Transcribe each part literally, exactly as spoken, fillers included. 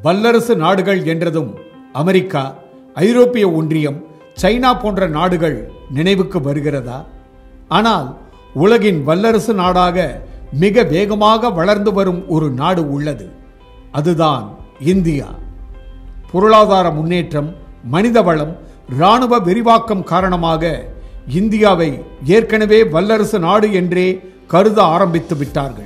வல்லரசு நாடுகள் என்றதும் அமெரிக்கா, ஐரோப்பிய ஒன்றியம், சைனா போன்ற நாடுகள் நினைவுக்கு வருகிறதா? ஆனால் உலகின் வல்லரசு நாடாக மிக வேகமாக வளர்ந்து வரும் ஒரு நாடு உள்ளது. அதுதான் இந்தியா. பொருளாதார முன்னேற்றம், மனித வளம், இராணுவ விரிவாக்கம் காரணமாக இந்தியாவை ஏற்கனவே வல்லரசு நாடு என்றே கருத ஆரம்பித்து விட்டார்கள்.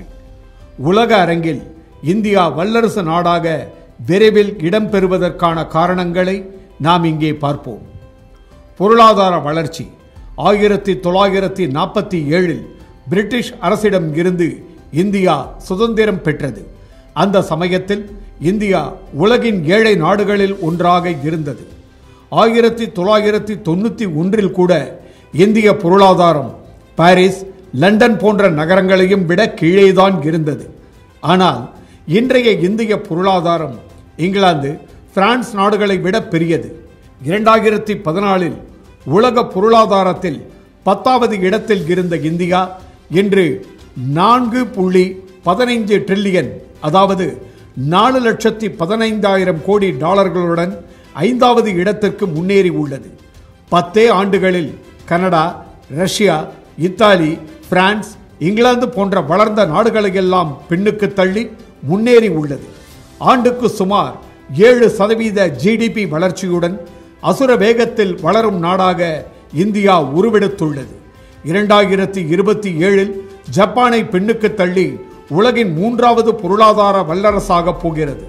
உலக அரங்கில் இந்தியா வல்லரசு நாடாக விரைவில் இடம்பெறுவதற்கான காரணங்களை நாம் இங்கே பார்ப்போம். பொருளாதார வளர்ச்சி. ஆயிரத்தி தொள்ளாயிரத்தி நாற்பத்தி ஏழில் பிரிட்டிஷ் அரசிடம் இருந்து இந்தியா சுதந்திரம் பெற்றது. அந்த சமயத்தில் இந்தியா உலகின் ஏழை நாடுகளில் ஒன்றாக இருந்தது. ஆயிரத்தி தொள்ளாயிரத்தி தொண்ணூற்றி ஒன்றில் கூட இந்திய பொருளாதாரம் பாரிஸ், லண்டன் போன்ற நகரங்களையும் விட கீழேதான் இருந்தது. ஆனால் இன்றைய இந்திய பொருளாதாரம் இங்கிலாந்து, பிரான்ஸ் நாடுகளை விட பெரியது. இரண்டாயிரத்தி பதினாலில் உலக பொருளாதாரத்தில் பத்தாவது இடத்தில் இருந்த இந்தியா இன்று நான்கு புள்ளி பதினைந்து டிரில்லியன், அதாவது நாலு லட்சத்தி பதினைந்தாயிரம் கோடி டாலர்களுடன் ஐந்தாவது இடத்திற்கு முன்னேறி உள்ளது. பத்தே ஆண்டுகளில் Canada, Russia, Italy, France, England போன்ற வளர்ந்த நாடுகளையெல்லாம் பின்னுக்கு தள்ளி முன்னேறி உள்ளது. ஆண்டுக்கு சுமார் ஏழு சதவீத ஜிடிபி வளர்ச்சியுடன் அசுர வேகத்தில் வளரும் நாடாக இந்தியா உருவெடுத்துள்ளது. இரண்டாயிரத்தி இருபத்தி ஏழில் ஜப்பானை பின்னுக்கு தள்ளி உலகின் மூன்றாவது பொருளாதார வல்லரசாக போகிறது.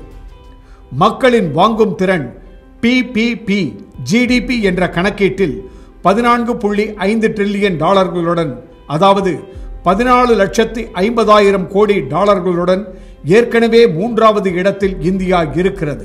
மக்களின் வாங்கும் திறன் பிபிபி ஜிடிபி என்ற கணக்கீட்டில் பதினான்கு புள்ளி ஐந்து டிரில்லியன் டாலர்களுடன், அதாவது பதினாலு லட்சத்தி ஐம்பதாயிரம் கோடி டாலர்களுடன் ஏற்கனவே மூன்றாவது இடத்தில் இந்தியா இருக்கிறது.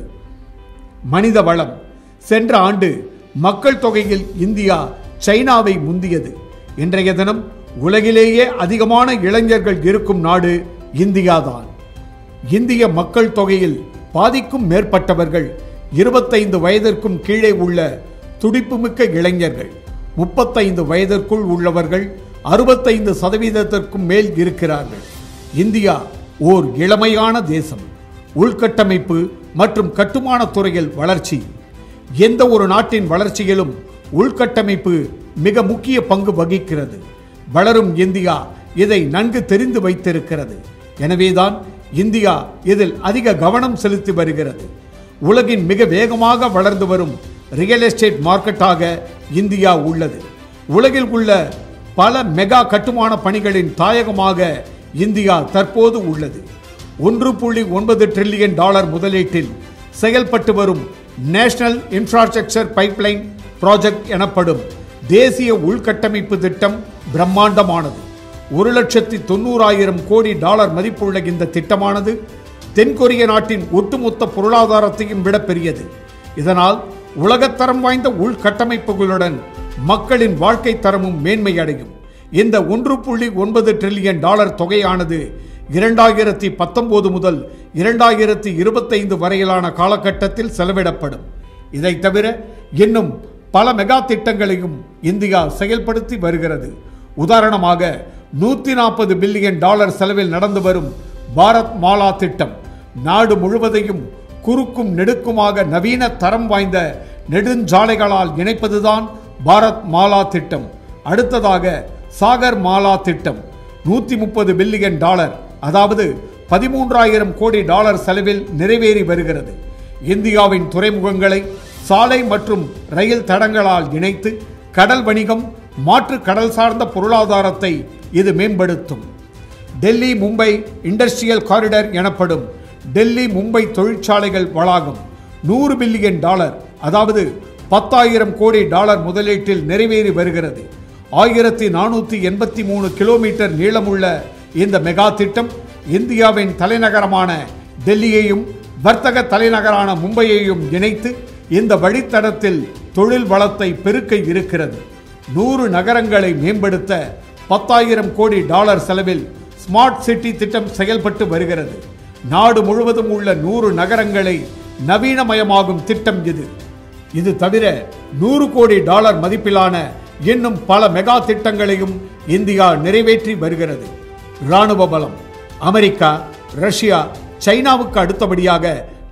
மனித வளம். சென்ற ஆண்டு மக்கள் தொகையில் இந்தியா சைனாவை முந்தியது. இன்றைய தினம் உலகிலேயே அதிகமான இளைஞர்கள் இருக்கும் நாடு இந்தியாதான். இந்திய மக்கள் தொகையில் பாதிக்கும் மேற்பட்டவர்கள் இருபத்தைந்து வயதிற்கும் கீழே உள்ள துடிப்புமிக்க இளைஞர்கள். முப்பத்தைந்து வயதிற்குள் உள்ளவர்கள் அறுபத்தைந்து சதவீதத்திற்கும் மேல் இருக்கிறார்கள். இந்தியா ஓர் இளமையான தேசம். உள்கட்டமைப்பு மற்றும் கட்டுமான துறையில் வளர்ச்சி. எந்த ஒரு நாட்டின் வளர்ச்சியிலும் உள்கட்டமைப்பு மிக முக்கிய பங்கு வகிக்கிறது. வளரும் இந்தியா இதை நன்கு தெரிந்து வைத்திருக்கிறது. எனவேதான் இந்தியா இதில் அதிக கவனம் செலுத்தி வருகிறது. உலகின் மிக வேகமாக வளர்ந்து வரும் ரியல் எஸ்டேட் மார்க்கெட்டாக இந்தியா உள்ளது. உலகில் உள்ள பல மெகா கட்டுமான பணிகளின் தாயகமாக இந்தியா தற்போது உள்ளது. ஒன்று புள்ளி ஒன்பது டிரில்லியன் டாலர் முதலீட்டில் செயல்பட்டு வரும் நேஷனல் இன்ஃப்ராஸ்ட்ரக்சர் பைப்லைன் ப்ராஜெக்ட் எனப்படும் தேசிய உள்கட்டமைப்பு திட்டம் பிரம்மாண்டமானது. ஒரு லட்சத்தி தொண்ணூறாயிரம் கோடி டாலர் மதிப்புள்ள இந்த திட்டமானது தென்கொரிய நாட்டின் ஒட்டுமொத்த பொருளாதாரத்தையும் விட பெரியது. இதனால் உலகத்தரம் வாய்ந்த உள்கட்டமைப்புகளுடன் மக்களின் வாழ்க்கை தரமும் மேன்மையடையும். இந்த ஒன்று புள்ளி ஒன்பது டிரில்லியன் டாலர் தொகையானது இரண்டாயிரத்தி பத்தொன்பது முதல் இரண்டாயிரத்தி இருபத்தைந்து வரையிலான காலகட்டத்தில் செலவிடப்படும். இதை தவிர இன்னும் பல மெகா திட்டங்களையும் இந்தியா செயல்படுத்தி வருகிறது. உதாரணமாக நூற்றி நாற்பது பில்லியன் டாலர் செலவில் நடந்து வரும் பாரத் மாலா திட்டம் நாடு முழுவதையும் குறுக்கும் நெடுக்குமாக நவீன தரம் வாய்ந்த நெடுஞ்சாலைகளால் இணைப்பதுதான் பாரத் மாலா திட்டம். அடுத்ததாக சாகர் மாலா திட்டம் நூற்றி முப்பது பில்லியன் டாலர், அதாவது பதிமூன்றாயிரம் கோடி டாலர் செலவில் நிறைவேறி வருகிறது. இந்தியாவின் துறைமுகங்களை சாலை மற்றும் ரயில் தடங்களால் இணைத்து கடல் வணிகம், மாற்று கடல் சார்ந்த பொருளாதாரத்தை இது மேம்படுத்தும். டெல்லி மும்பை இண்டஸ்ட்ரியல் காரிடர் எனப்படும் டெல்லி மும்பை தொழிற்சாலைகள் வளாகம் நூறு பில்லியன் டாலர், அதாவது பத்தாயிரம் கோடி டாலர் முதலீட்டில் நிறைவேறி வருகிறது. ஆயிரத்தி நானூற்றி எண்பத்தி மூணு கிலோமீட்டர் நீளமுள்ள இந்த மெகா திட்டம் இந்தியாவின் தலைநகரமான டெல்லியையும் வர்த்தக தலைநகரான மும்பையையும் இணைத்து இந்த வழித்தடத்தில் தொழில் வளத்தை பெருக்க இருக்கிறது. நூறு நகரங்களை மேம்படுத்த பத்தாயிரம் கோடி டாலர் செலவில் ஸ்மார்ட் சிட்டி திட்டம் செயல்பட்டு வருகிறது. நாடு முழுவதும் உள்ள நூறு நகரங்களை நவீனமயமாகும் திட்டம் இது. இது தவிர நூறு கோடி டாலர் மதிப்பிலான இன்னும் பல மெகா திட்டங்களையும் இந்தியா நிறைவேற்றி வருகிறது. இராணுவ பலம். அமெரிக்கா, ரஷ்யா, சைனாவுக்கு அடுத்தபடியாக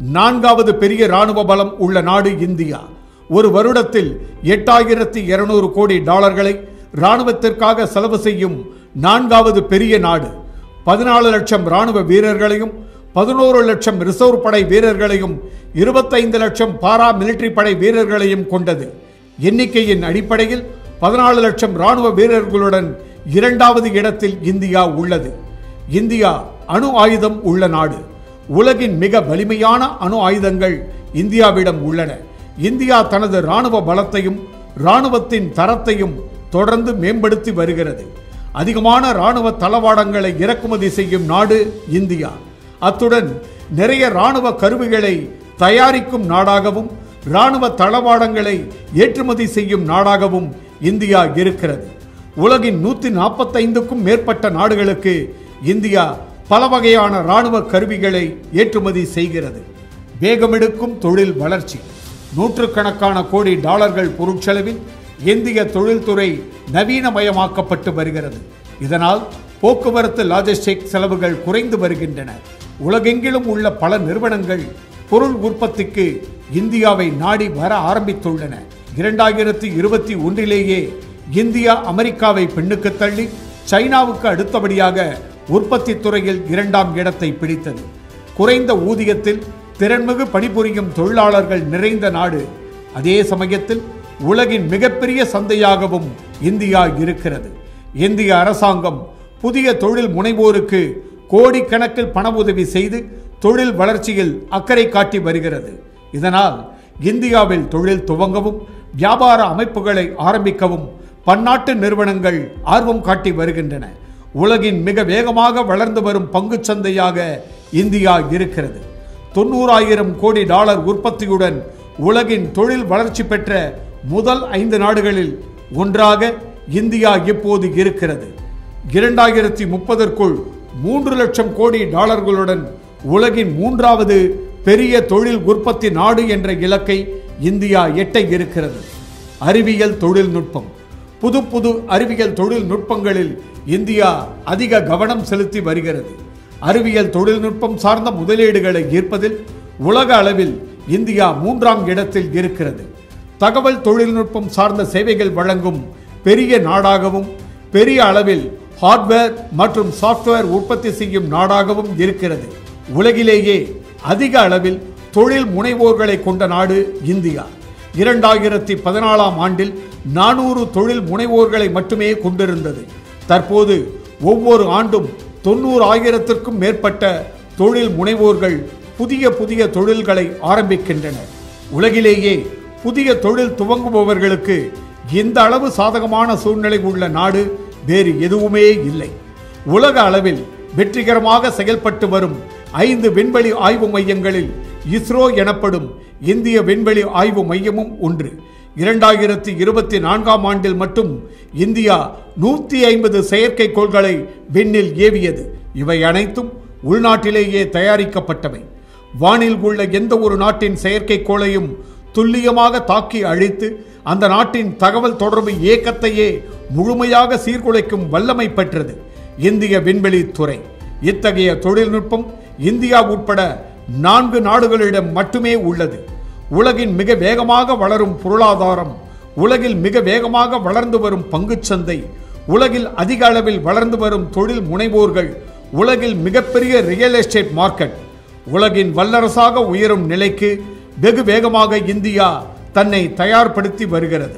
நான்காவது பெரிய ராணுவ பலம் உள்ள நாடு இந்தியா. ஒரு வருடத்தில் எட்டாயிரத்தி இருநூறு கோடி டாலர்களை ராணுவத்திற்காக செலவு செய்யும் நான்காவது பெரிய நாடு. பதினாலு லட்சம் ராணுவ வீரர்களையும் பதினோரு லட்சம் ரிசர்வ் படை வீரர்களையும் இருபத்தைந்து லட்சம் பாரா மிலிட்டரி படை வீரர்களையும் கொண்டது. எண்ணிக்கையின் அடிப்படையில் பதினாலு லட்சம் ராணுவ வீரர்களுடன் இரண்டாவது இடத்தில் இந்தியா உள்ளது. இந்தியா அணு ஆயுதம் உள்ள நாடு. உலகின் மிக வலிமையான அணு ஆயுதங்கள் இந்தியாவிடம் உள்ளன. இந்தியா தனது ராணுவ பலத்தையும் ராணுவத்தின் தரத்தையும் தொடர்ந்து மேம்படுத்தி வருகிறது. அதிகமான ராணுவ தளவாடங்களை இறக்குமதி செய்யும் நாடு இந்தியா. அத்துடன் நிறைய ராணுவ கருவிகளை தயாரிக்கும் நாடாகவும் ராணுவ தளவாடங்களை ஏற்றுமதி செய்யும் நாடாகவும் இந்தியா இருக்கிறது. உலகின் நூற்றி நாற்பத்தைந்துக்கும் மேற்பட்ட நாடுகளுக்கு இந்தியா பல வகையான ராணுவ கருவிகளை ஏற்றுமதி செய்கிறது. வேகமெடுக்கும் தொழில் வளர்ச்சி. நூற்றுக்கணக்கான கோடி டாலர்கள் பொருட்செலவில் இந்திய தொழில்துறை நவீனமயமாக்கப்பட்டு வருகிறது. இதனால் போக்குவரத்து லாஜிஸ்டிக் செலவுகள் குறைந்து வருகின்றன. உலகெங்கிலும் உள்ள பல நிறுவனங்கள் பொருள் உற்பத்திக்கு இந்தியாவை நாடி வர ஆரம்பித்துள்ளன. இரண்டாயிரத்தி இருபத்தி ஒன்றிலேயே இந்தியா அமெரிக்காவை பின்னுக்கு தள்ளி சைனாவுக்கு அடுத்தபடியாக உற்பத்தி துறையில் இரண்டாம் இடத்தை பிடித்தது. குறைந்த ஊதியத்தில் திறன்மிகு பணிபுரியும் தொழிலாளர்கள் நிறைந்த நாடு. அதே சமயத்தில் உலகின் மிகப்பெரிய சந்தையாகவும் இந்தியா இருக்கிறது. இந்திய அரசாங்கம் புதிய தொழில் முனைவோருக்கு கோடிக்கணக்கில் பண உதவி செய்து தொழில் வளர்ச்சியில் அக்கறை காட்டி வருகிறது. இதனால் இந்தியாவில் தொழில் துவங்கவும் வியாபார அமைப்புகளை ஆரம்பிக்கவும் பன்னாட்டு நிறுவனங்கள் ஆர்வம் காட்டி வருகின்றன. உலகின் மிக வேகமாக வளர்ந்து வரும் பங்கு சந்தையாக இந்தியா இருக்கிறது. தொண்ணூறாயிரம் கோடி டாலர் உற்பத்தியுடன் உலகின் தொழில் வளர்ச்சி பெற்ற முதல் ஐந்து நாடுகளில் ஒன்றாக இந்தியா இப்போது இருக்கிறது. இரண்டாயிரத்தி முப்பதற்குள் மூன்று லட்சம் கோடி டாலர்களுடன் உலகின் மூன்றாவது பெரிய தொழில் உற்பத்தி நாடு என்ற இலக்கை இந்தியா எட்ட இருக்கிறது. அறிவியல் தொழில்நுட்பம். புது புது அறிவியல் தொழில்நுட்பங்களில் இந்தியா அதிக கவனம் செலுத்தி வருகிறது. அறிவியல் தொழில்நுட்பம் சார்ந்த முதலீடுகளை ஈர்ப்பதில் உலக அளவில் இந்தியா மூன்றாம் இடத்தில் இருக்கிறது. தகவல் தொழில்நுட்பம் சார்ந்த சேவைகள் வழங்கும் பெரிய நாடாகவும் பெரிய அளவில் ஹார்ட்வேர் மற்றும் சாஃப்ட்வேர் உற்பத்தி செய்யும் நாடாகவும் இருக்கிறது. உலகிலேயே அதிக அளவில் தொழில் முனைவோர்களை கொண்ட நாடு இந்தியா. இரண்டாயிரத்தி பதினாலாம் ஆண்டில் நானூறு தொழில் முனைவோர்களை மட்டுமே கொண்டிருந்தது. தற்போது ஒவ்வொரு ஆண்டும் தொண்ணூறு ஆயிரத்திற்கும் மேற்பட்ட தொழில் முனைவோர்கள் புதிய புதிய தொழில்களை ஆரம்பிக்கின்றனர். உலகிலேயே புதிய தொழில் துவங்குபவர்களுக்கு இந்த அளவு சாதகமான சூழ்நிலை உள்ள நாடு வேறு எதுவுமே இல்லை. உலக அளவில் வெற்றிகரமாக செயல்பட்டு வரும் ஐந்து விண்வெளி ஆய்வு மையங்களில் இஸ்ரோ எனப்படும் இந்திய விண்வெளி ஆய்வு மையமும் ஒன்று. இரண்டாயிரத்தி இருபத்தி நான்காம் ஆண்டில் மட்டும் இந்தியா நூற்றி ஐம்பது செயற்கைக்கோள்களை விண்ணில் ஏவியது. இவை அனைத்தும் உள்நாட்டிலேயே தயாரிக்கப்பட்டவை. வானில் உள்ள எந்த ஒரு நாட்டின் செயற்கைக்கோளையும் துல்லியமாக தாக்கி அழித்து அந்த நாட்டின் தகவல் தொடர்பு இயக்கத்தையே முழுமையாக சீர்குலைக்கும் வல்லமை பெற்றது இந்திய விண்வெளி துறை. இத்தகைய தொழில்நுட்பம் இந்தியா உட்பட நான்கு நாடுகளிடம் மட்டுமே உள்ளது. உலகின் மிக வேகமாக வளரும் பொருளாதாரம், உலகில் மிக வேகமாக வளர்ந்து வரும் பங்குச்சந்தை, உலகில் அதிக அளவில் வளர்ந்து வரும் தொழில் முனைவோர்கள், உலகில் மிகப்பெரிய ரியல் எஸ்டேட் மார்க்கெட், உலகின் வல்லரசாக உயரும் நிலைக்கு வெகு வேகமாக இந்தியா தன்னை தயார்படுத்தி வருகிறது.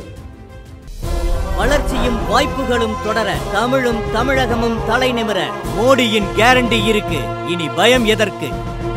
வளர்ச்சியும் வாய்ப்புகளும் தொடர தமிழும் தமிழகமும் தலை நிமிர மோடியின் கேரண்டி இருக்கு. இனி பயம் எதற்கு?